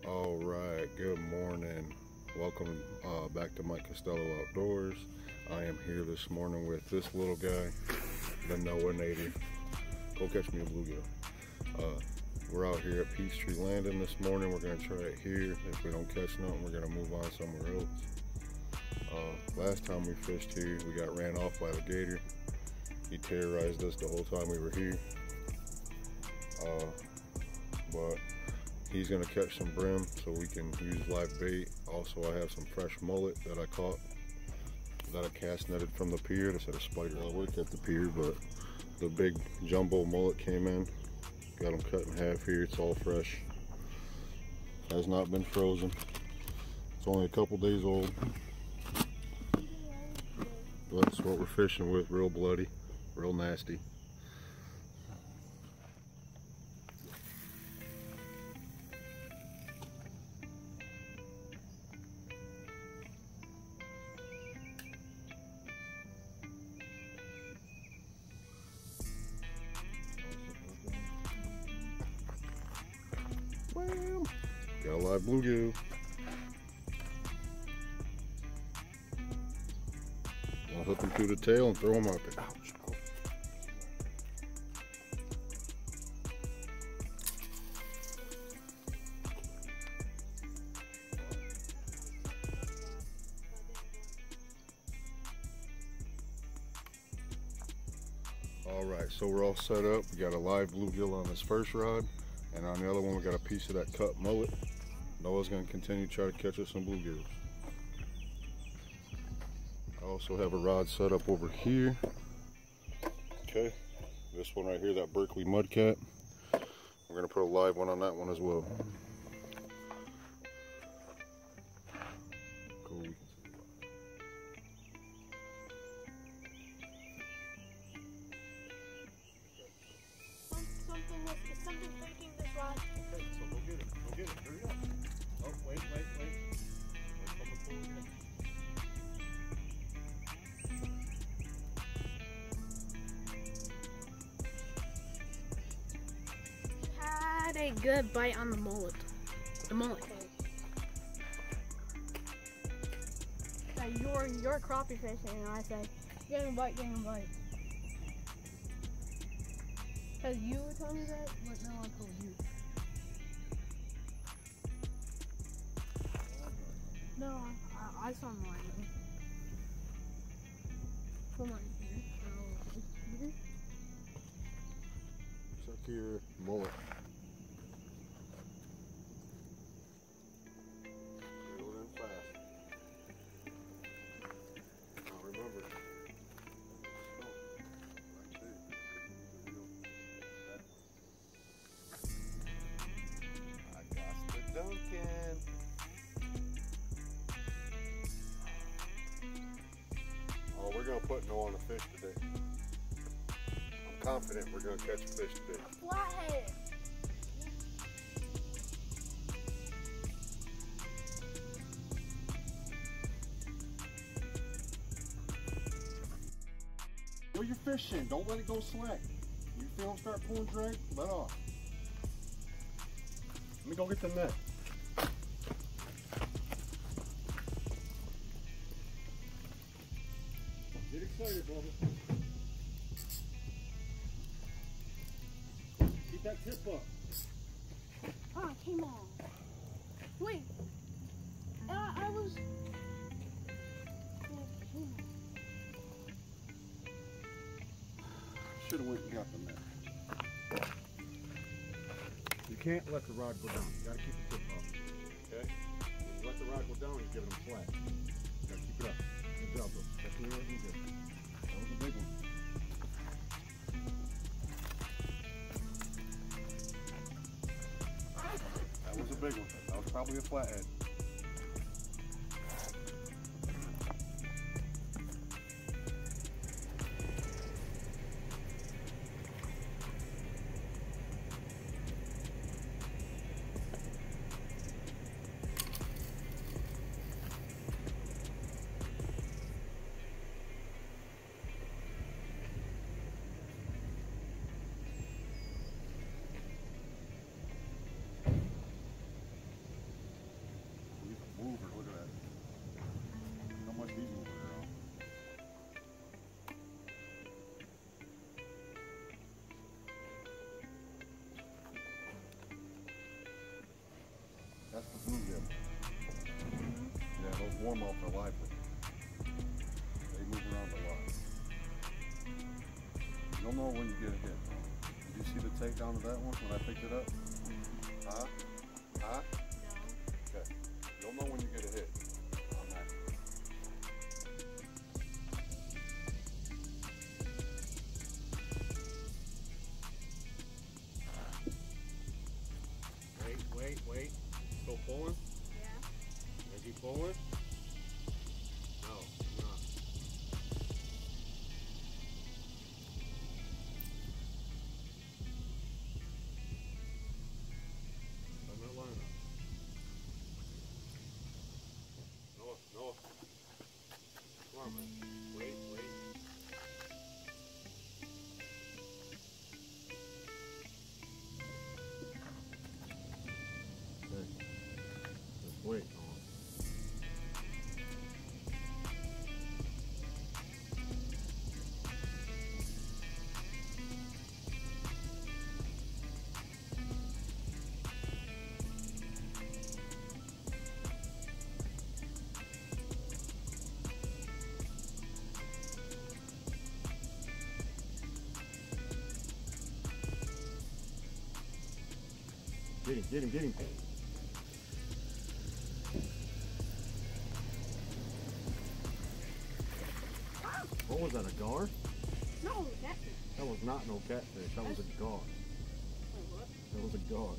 All right, good morning. Welcome back to Mike Costello Outdoors. I am here this morning with this little guy, the Noah native. Go catch me a bluegill. We're out here at Peachtree Landing this morning. We're gonna try it here. If we don't catch nothing, we're gonna move on somewhere else. Last time we fished here, we got ran off by the gator. He terrorized us the whole time we were here. But he's gonna catch some brim so we can use live bait. Also, I have some fresh mullet that I caught, that I cast netted from the pier. This had a spider. I worked at the pier, but the big jumbo mullet came in. Got them cut in half here. It's all fresh. Has not been frozen. It's only a couple days old. But that's what we're fishing with. Real bloody, real nasty. Well, got a live bluegill. I'll hook him through the tail and throw him out there. Ouch. All right, so we're all set up. We got a live bluegill on this first rod, and on the other one we got a piece of that cut mullet. Noah's gonna continue to try to catch us some bluegills. I also have a rod set up over here. Okay, this one right here, that Berkeley Mudcat. We're gonna put a live one on that one as well. Cool. Something breaking this rod. Okay, so go get it. Go get it. Hurry up. Oh, wait. Wait till the pool again. Had a good bite on the mullet. The mullet cake. So you're crappie fishing, and I say, getting a bite. Because you were telling me that, but no one told you. No, I saw mine. Come on here. Suck your mullet. Reel it in fast. Now remember, I got the Duncan. Oh, we're gonna put no on the fish today. I'm confident we're gonna catch a fish today. Flathead. Where you're fishing, don't let it go slack. You feel them start pulling drag, let off. Let me go get the net. Get excited, brother. Keep that tip up. Ah, it came off. Wait. I was. Should have went and got the net. You can't let the rod go down. You gotta keep the tip up. Okay? When you let the rod go down, you're giving them flat. You gotta keep it up. Good job, bro. That's really good. That was a big one. That was a big one. That was probably a flathead. warmouth are lively. They move around a lot. You'll know when you get a hit. Did you see the takedown of that one when I picked it up? Huh? Huh? No. Okay. You'll know when you get a hit on that. Wait. Still pulling? Yeah. Is he pulling? No, he's not. I'm not lining up. Noah. Come on, man. Wait. Okay. Just wait, Noah. Get him. What was that, a gar? No, catfish. That was not no catfish, that was a gar. Wait, what? That was a gar.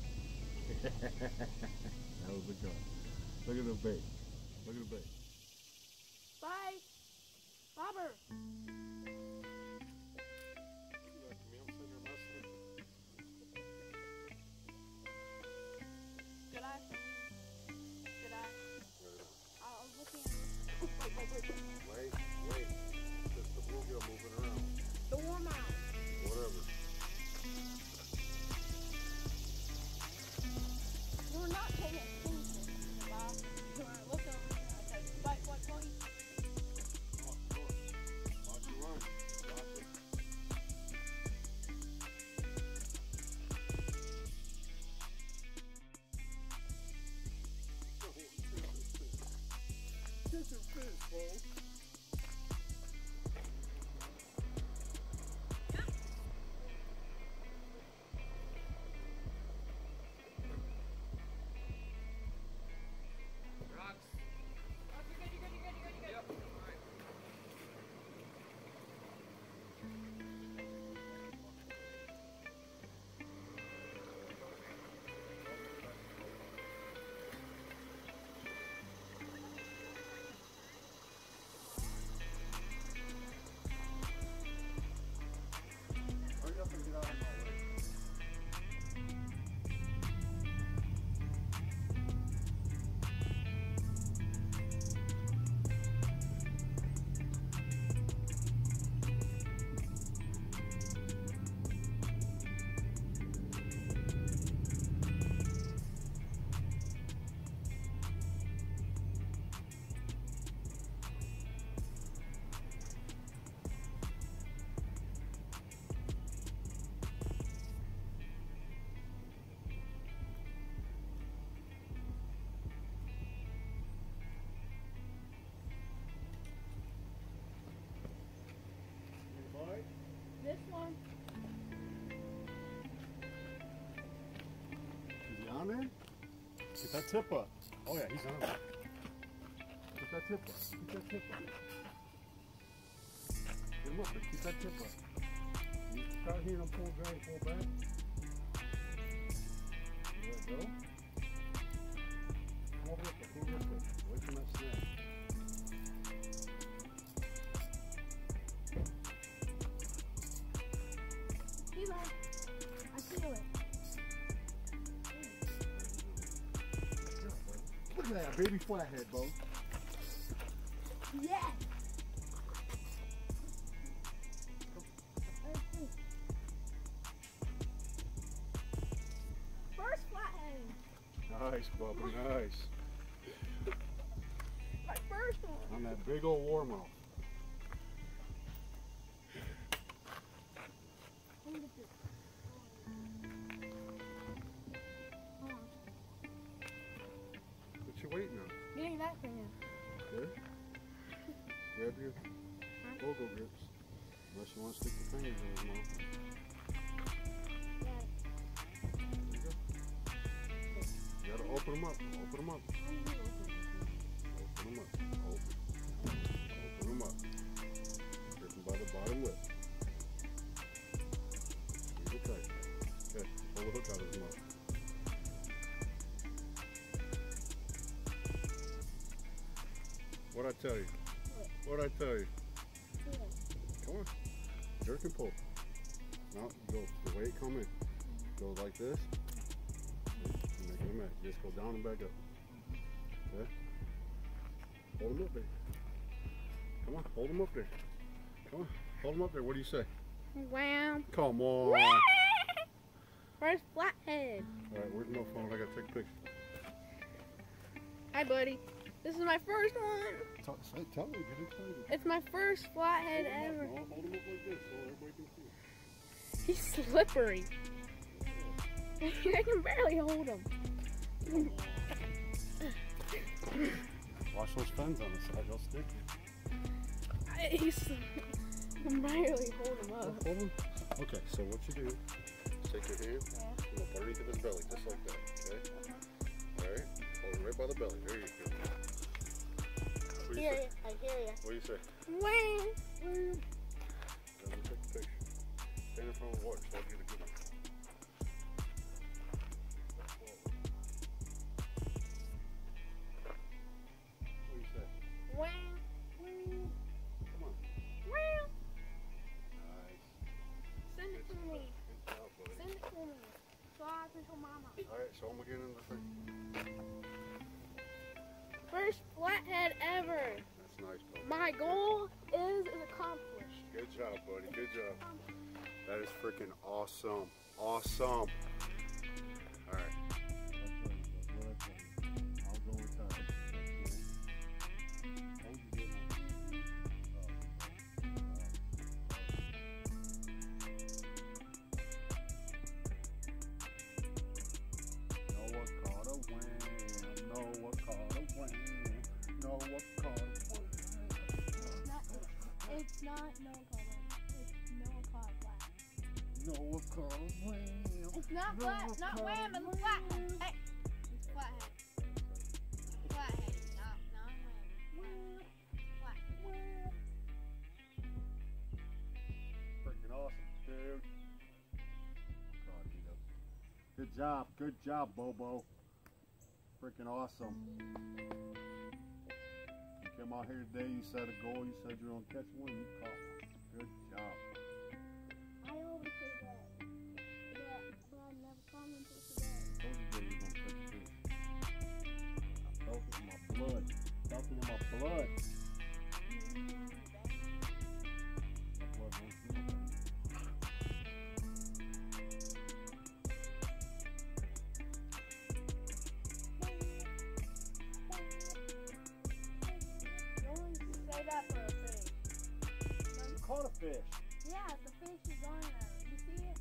That was a gar. Look at the bait. Bye. Bobber. Did I? I was looking at Wait. Just the bluegill moving around. the warm out. Whatever. You were not paying attention, Bob. You were looking over there. I said, fight, what, Cody? Watch you run. Watch it. This is fish, folks. Hurry up and get out of my way. This one. Is he on there? Get that tip up. Oh yeah, he's on there. Get that tip up. Get him up and keep that tip up. You start hearing him pull back. Let it go. Come over here, away from that snag. Eli, I feel it. Look at that, baby flathead, Bo. Yes. First flathead. Nice, Bubba, nice. My first one. On that big old warmouth. Let me get this. What you waiting on? Getting that thing in. Okay. Grab your logo grips. Unless you want to stick your fingers in his mouth. There you go. You gotta open them up. Open them up. Open them up. Open them up. Grip them by the bottom lip. Squeeze it tight. Okay. Pull the hook out of his mouth. What'd I tell you? What'd I tell you? Come on. Jerk and pull. No, go the way it come in. Go like this. You're making a mess. Just go down and back up. Okay? Hold them up there. Come on, hold them up there. Come on, hold them up there. What do you say? Wow. Come on. Where's Flathead? Alright, where's my phone? I gotta take a picture. Hi, buddy. This is my first one. Tell me, get excited. It's my first Flathead ever. Hold them up like this so everybody can see. He's slippery. I can barely hold him. Watch those fins on the side, they'll stick you. I can barely hold him up. Hold them. Okay, so what you do is take your hand, and put it underneath his belly, just like that, okay? Alright, hold him right by the belly. There you go. What do you say? I hear you. What do you say? Wow. Then we'll take a picture. Stand in front of the water so I'll get a good one. What do you say? Wow. Come on. Wow. Nice. Send it to me. Good job, buddy. Send it to me. So I can show Mama. Alright, show him again in the thing. First Flathead ever. That's nice, buddy. My goal is accomplished. Good job, buddy. Good job. That is freaking awesome. Awesome. Alright. I'll go with that. Noah caught a wham. Noah caught a wham. Noah caught a wham. It's not no color. It's no caught flat. Noah caught a wham. It's not flat, not wham, it's flat. Hey, it's flathead. Flathead, not wham. Flat. Freaking awesome, dude. Good job, Bobo. Freaking awesome. You came out here today, you set a goal, you said you were gonna catch one, you caught one. Good job. I always say that. But I never commented today. I told you you were gonna catch fish. I felt it in my blood. Felt it in my blood. My blood won't feel it. Say that for a fish. You caught a fish. Yeah, the fish is on there. You see it?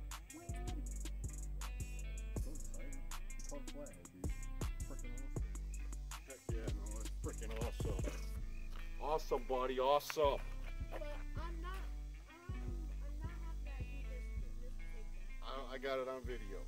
So excited. You caught a flathead, dude. Freaking awesome. Heck yeah, no, that's freaking awesome. Awesome, buddy, awesome. But I'm not happy that you just take that. I got it on video.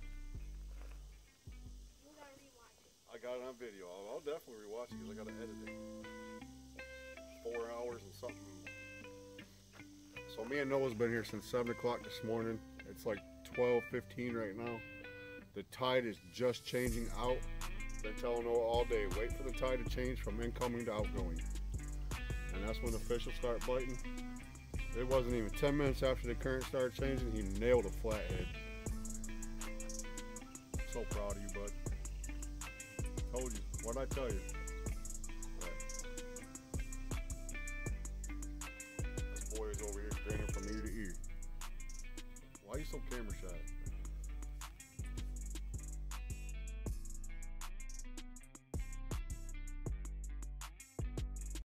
We gotta rewatch it. I got it on video. I'll definitely rewatch it because I got to edit it. 4 hours and something. So me and Noah's been here since 7 o'clock this morning. It's like 12:15 right now. The tide is just changing out. Been telling Noah all day, wait for the tide to change from incoming to outgoing. And that's when the fish will start biting. It wasn't even 10 minutes after the current started changing, he nailed a flathead. So proud of you, bud. Told you. What'd I tell you? This boy is over here grinning from ear to ear. Why are you so camera shy?